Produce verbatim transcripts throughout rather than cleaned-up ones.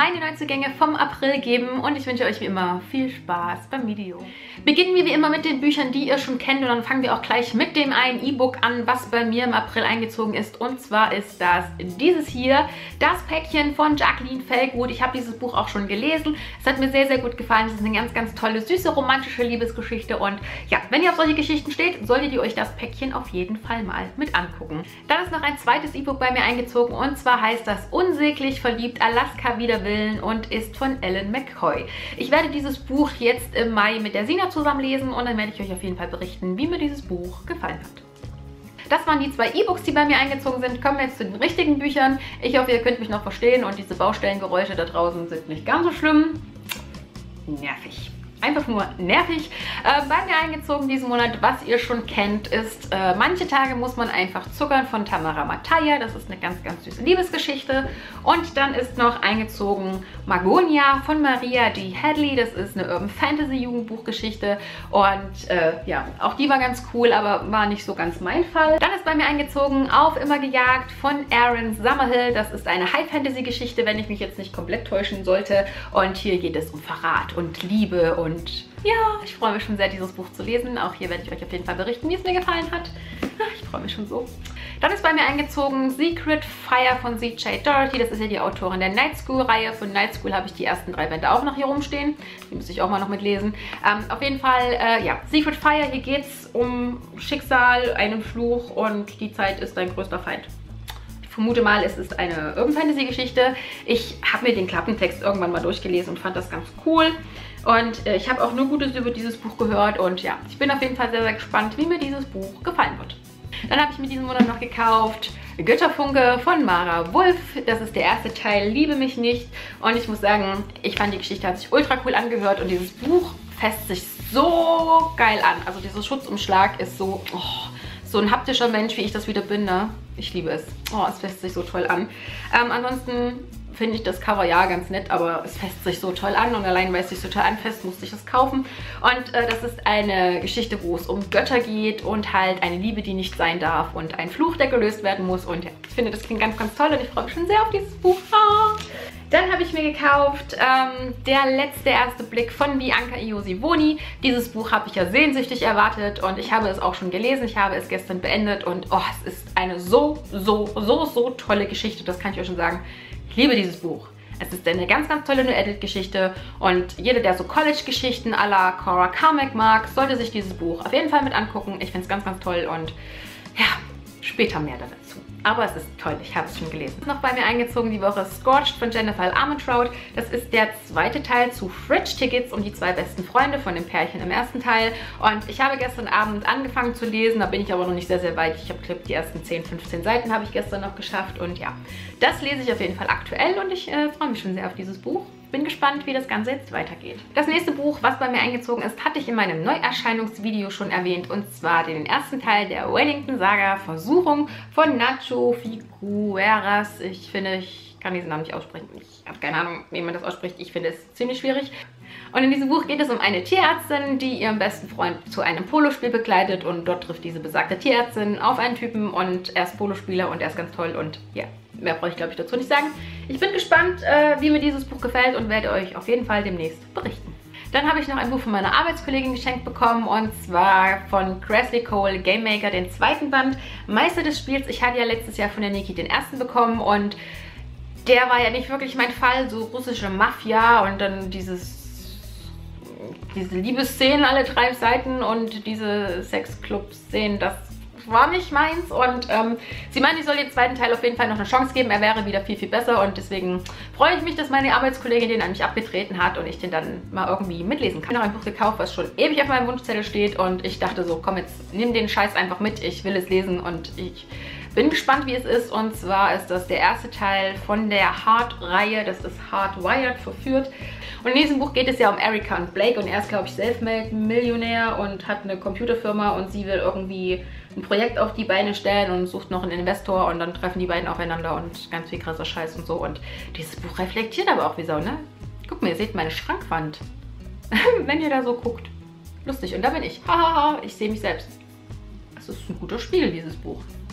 meine Neuzugänge vom April geben und ich wünsche euch wie immer viel Spaß beim Video. Beginnen wir wie immer mit den Büchern, die ihr schon kennt, und dann fangen wir auch gleich mit dem einen E-Book an, was bei mir im April eingezogen ist, und zwar ist das dieses hier, Das Päckchen von Jacqueline Fellgood. Ich habe dieses Buch auch schon gelesen. Es hat mir sehr, sehr gut gefallen. Es ist eine ganz, ganz tolle, süße, romantische Liebesgeschichte und ja, wenn ihr auf solche Geschichten steht, solltet ihr euch das Päckchen auf jeden Fall mal mit angucken. Dann ist noch ein zweites E-Book bei mir eingezogen und zwar heißt das Unsäglich verliebt, Alaska wider Willen und ist von Ellen McCoy. Ich werde dieses Buch jetzt im Mai mit der Sina zusammenlesen und dann werde ich euch auf jeden Fall berichten, wie mir dieses Buch gefallen hat. Das waren die zwei E-Books, die bei mir eingezogen sind. Kommen wir jetzt zu den richtigen Büchern. Ich hoffe, ihr könnt mich noch verstehen und diese Baustellengeräusche da draußen sind nicht ganz so schlimm. Nervig. Einfach nur nervig. Äh, bei mir eingezogen diesen Monat, was ihr schon kennt, ist äh, Manche Tage muss man einfach zuckern von Tamara Mataya. Das ist eine ganz, ganz süße Liebesgeschichte. Und dann ist noch eingezogen Magonia von Maria D. Hadley. Das ist eine Urban Fantasy Jugendbuchgeschichte. Und äh, ja, auch die war ganz cool, aber war nicht so ganz mein Fall. Dann ist bei mir eingezogen Auf immer gejagt von Aaron Summerhill. Das ist eine High Fantasy Geschichte, wenn ich mich jetzt nicht komplett täuschen sollte. Und hier geht es um Verrat und Liebe und Und ja, ich freue mich schon sehr, dieses Buch zu lesen. Auch hier werde ich euch auf jeden Fall berichten, wie es mir gefallen hat. Ich freue mich schon so. Dann ist bei mir eingezogen Secret Fire von C J Doherty. Das ist ja die Autorin der Night School-Reihe. Von Night School habe ich die ersten drei Bände auch noch hier rumstehen. Die muss ich auch mal noch mitlesen. Ähm, auf jeden Fall, äh, ja, Secret Fire. Hier geht es um Schicksal, einen Fluch und die Zeit ist dein größter Feind. Ich vermute mal, es ist eine Urban Fantasy Geschichte. Ich habe mir den Klappentext irgendwann mal durchgelesen und fand das ganz cool. Und äh, ich habe auch nur Gutes über dieses Buch gehört und ja, ich bin auf jeden Fall sehr, sehr gespannt, wie mir dieses Buch gefallen wird. Dann habe ich mir diesen Monat noch gekauft Götterfunke von Mara Wulff. Das ist der erste Teil, Liebe mich nicht. Und ich muss sagen, ich fand die Geschichte hat sich ultra cool angehört und dieses Buch fässt sich so geil an. Also dieser Schutzumschlag ist so, oh, so ein haptischer Mensch, wie ich das wieder bin, ne? Ich liebe es. Oh, es fässt sich so toll an. Ähm, ansonsten finde ich das Cover ja ganz nett, aber es fässt sich so toll an und allein, weil es sich so toll anfasst, musste ich es kaufen. Und äh, das ist eine Geschichte, wo es um Götter geht und halt eine Liebe, die nicht sein darf und ein Fluch, der gelöst werden muss. Und ja, ich finde, das klingt ganz, ganz toll und ich freue mich schon sehr auf dieses Buch. Ah. Dann habe ich mir gekauft ähm, Der letzte erste Blick von Bianca Iosivoni. Dieses Buch habe ich ja sehnsüchtig erwartet und ich habe es auch schon gelesen. Ich habe es gestern beendet und oh, es ist eine so, so, so, so tolle Geschichte. Das kann ich euch schon sagen. Ich liebe dieses Buch. Es ist eine ganz, ganz tolle New Edit-Geschichte und jeder, der so College-Geschichten à la Cora Carmack mag, sollte sich dieses Buch auf jeden Fall mit angucken. Ich finde es ganz, ganz toll und ja, später mehr dazu. Aber es ist toll, ich habe es schon gelesen. Noch bei mir eingezogen die Woche Scorched von Jennifer Armentrout. Das ist der zweite Teil zu Fridge Tickets um die zwei besten Freunde von dem Pärchen im ersten Teil. Und ich habe gestern Abend angefangen zu lesen, da bin ich aber noch nicht sehr, sehr weit. Ich habe die ersten zehn, fünfzehn Seiten habe ich gestern noch geschafft. Und ja, das lese ich auf jeden Fall aktuell und ich äh, freue mich schon sehr auf dieses Buch. Bin gespannt, wie das Ganze jetzt weitergeht. Das nächste Buch, was bei mir eingezogen ist, hatte ich in meinem Neuerscheinungsvideo schon erwähnt, und zwar den ersten Teil der Wellington-Saga Versuchung von Nacho Figueras. Ich finde, ich kann diesen Namen nicht aussprechen. Ich habe keine Ahnung, wie man das ausspricht. Ich finde es ziemlich schwierig. Und in diesem Buch geht es um eine Tierärztin, die ihren besten Freund zu einem Polospiel begleitet und dort trifft diese besagte Tierärztin auf einen Typen und er ist Polospieler und er ist ganz toll und ja, mehr brauche ich glaube ich dazu nicht sagen. Ich bin gespannt, äh, wie mir dieses Buch gefällt und werde euch auf jeden Fall demnächst berichten. Dann habe ich noch ein Buch von meiner Arbeitskollegin geschenkt bekommen und zwar von Cresley Cole, Game Maker, den zweiten Band, Meister des Spiels. Ich hatte ja letztes Jahr von der Niki den ersten bekommen und der war ja nicht wirklich mein Fall, so russische Mafia und dann dieses diese Liebesszenen alle drei Seiten und diese Sexclub-Szenen, das war nicht meins und ähm, sie meint, ich soll den zweiten Teil auf jeden Fall noch eine Chance geben, er wäre wieder viel, viel besser und deswegen freue ich mich, dass meine Arbeitskollegin den an mich abgetreten hat und ich den dann mal irgendwie mitlesen kann. Ich habe noch ein Buch gekauft, was schon ewig auf meinem Wunschzettel steht und ich dachte so, komm jetzt, nimm den Scheiß einfach mit, ich will es lesen und ich bin gespannt, wie es ist und zwar ist das der erste Teil von der Hard-Reihe, das ist Hardwired, verführt. Und in diesem Buch geht es ja um Erika und Blake und er ist, glaube ich, Selfmade-Millionär und hat eine Computerfirma und sie will irgendwie ein Projekt auf die Beine stellen und sucht noch einen Investor und dann treffen die beiden aufeinander und ganz viel krasser Scheiß und so. Und dieses Buch reflektiert aber auch wie Sau, ne? Guck mal, ihr seht meine Schrankwand, wenn ihr da so guckt. Lustig, und da bin ich. Hahaha, ich sehe mich selbst. Es ist ein guter Spiegel, dieses Buch.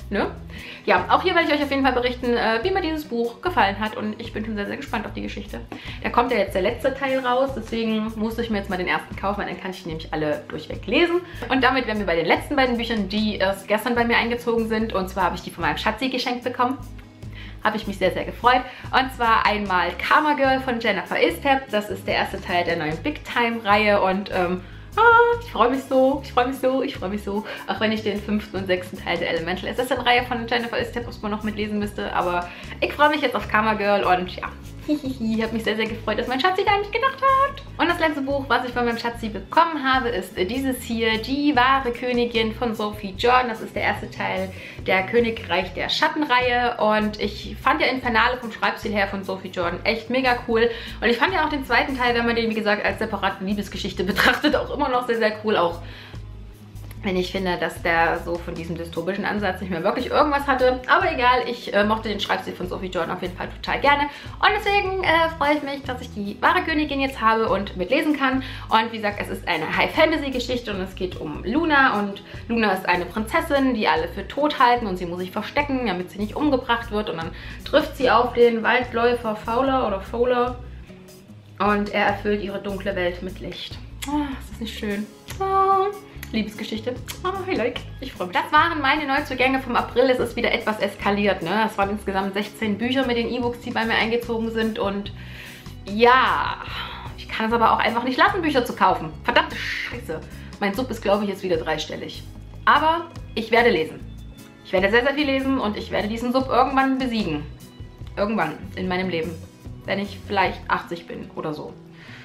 ne? Ja, auch hier werde ich euch auf jeden Fall berichten, äh, wie mir dieses Buch gefallen hat und ich bin schon sehr, sehr gespannt auf die Geschichte. Da kommt ja jetzt der letzte Teil raus, deswegen musste ich mir jetzt mal den ersten kaufen, weil dann kann ich die nämlich alle durchweg lesen. Und damit wären wir bei den letzten beiden Büchern, die erst gestern bei mir eingezogen sind, und zwar habe ich die von meinem Schatzi geschenkt bekommen. Habe ich mich sehr, sehr gefreut. Und zwar einmal Karma Girl von Jennifer Istep. Das ist der erste Teil der neuen Big Time Reihe und ähm, ah, ich freue mich so, ich freue mich so, ich freue mich so. Auch wenn ich den fünften und sechsten Teil der Elemental Assassin-Reihe von Jennifer Istep, was man noch mitlesen müsste. Aber ich freue mich jetzt auf Karma Girl und ja, hihihi, habe mich sehr, sehr gefreut, dass mein Schatzi da nicht gedacht hat. Und das letzte Buch, was ich von meinem Schatzi bekommen habe, ist dieses hier, Die wahre Königin von Sophie Jordan. Das ist der erste Teil der Königreich der Schattenreihe. Und ich fand ja Infernale vom Schreibstil her von Sophie Jordan echt mega cool. Und ich fand ja auch den zweiten Teil, wenn man den, wie gesagt, als separate Liebesgeschichte betrachtet, auch immer noch sehr, sehr cool. Auch wenn ich finde, dass der so von diesem dystopischen Ansatz nicht mehr wirklich irgendwas hatte. Aber egal, ich äh, mochte den Schreibstil von Sophie Jordan auf jeden Fall total gerne. Und deswegen äh, freue ich mich, dass ich die wahre Königin jetzt habe und mitlesen kann. Und wie gesagt, es ist eine High-Fantasy-Geschichte und es geht um Luna. Und Luna ist eine Prinzessin, die alle für tot halten und sie muss sich verstecken, damit sie nicht umgebracht wird. Und dann trifft sie auf den Waldläufer Fowler oder Fowler und er erfüllt ihre dunkle Welt mit Licht. Oh, ist das nicht schön? Oh. Liebesgeschichte. Oh, I like. Ich freue mich. Das waren meine Neuzugänge vom April. Es ist wieder etwas eskaliert, ne? Es waren insgesamt sechzehn Bücher mit den E-Books, die bei mir eingezogen sind. Und ja, ich kann es aber auch einfach nicht lassen, Bücher zu kaufen. Verdammte Scheiße. Mein Sub ist, glaube ich, jetzt wieder dreistellig. Aber ich werde lesen. Ich werde sehr, sehr viel lesen und ich werde diesen Sub irgendwann besiegen. Irgendwann in meinem Leben. Wenn ich vielleicht achtzig bin oder so.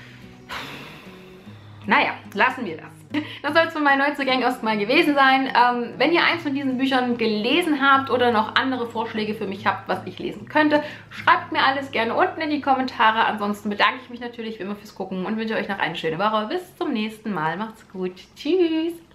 Naja, lassen wir das. Das soll es von meinen Neuzugängen erstmal gewesen sein. Ähm, wenn ihr eins von diesen Büchern gelesen habt oder noch andere Vorschläge für mich habt, was ich lesen könnte, schreibt mir alles gerne unten in die Kommentare. Ansonsten bedanke ich mich natürlich wie immer fürs Gucken und wünsche euch noch eine schöne Woche. Bis zum nächsten Mal. Macht's gut. Tschüss.